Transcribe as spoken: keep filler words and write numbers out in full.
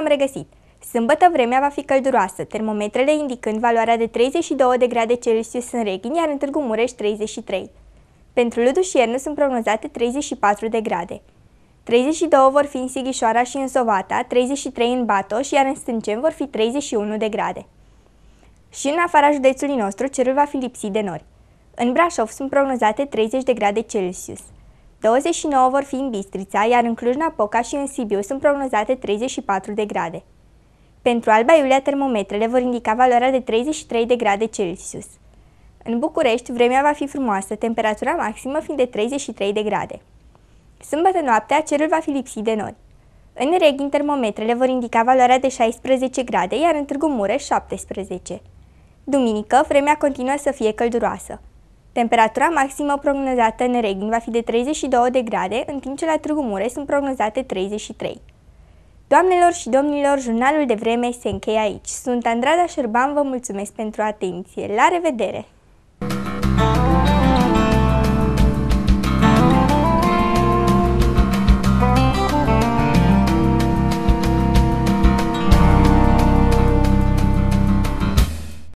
regăsit! Sâmbătă vremea va fi călduroasă, termometrele indicând valoarea de treizeci și două de grade Celsius în Reghini, iar în Târgu Mureș treizeci și trei. Pentru Ludu și Iernu sunt prognozate treizeci și patru de grade. treizeci și doi vor fi în Sighișoara și în Sovata, treizeci și trei în Batoș, iar în Stânceni vor fi treizeci și unu de grade. Și în afara județului nostru, cerul va fi lipsit de nori. În Brașov sunt prognozate treizeci de grade Celsius. douăzeci și nouă vor fi în Bistrița, iar în Cluj-Napoca și în Sibiu sunt prognozate treizeci și patru de grade. Pentru Alba Iulia, termometrele vor indica valoarea de treizeci și trei de grade Celsius. În București, vremea va fi frumoasă, temperatura maximă fiind de treizeci și trei de grade. Sâmbătă noaptea, cerul va fi lipsit de nori. În Reghini, termometrele vor indica valoarea de șaisprezece grade, iar în Târgu Mureș șaptesprezece. Duminică, vremea continuă să fie călduroasă. Temperatura maximă prognozată în Reghini va fi de treizeci și două de grade, în timp ce la Târgu Mureș sunt prognozate treizeci și trei. Doamnelor și domnilor, jurnalul de vreme se încheie aici. Sunt Andrada Șerban, vă mulțumesc pentru atenție. La revedere!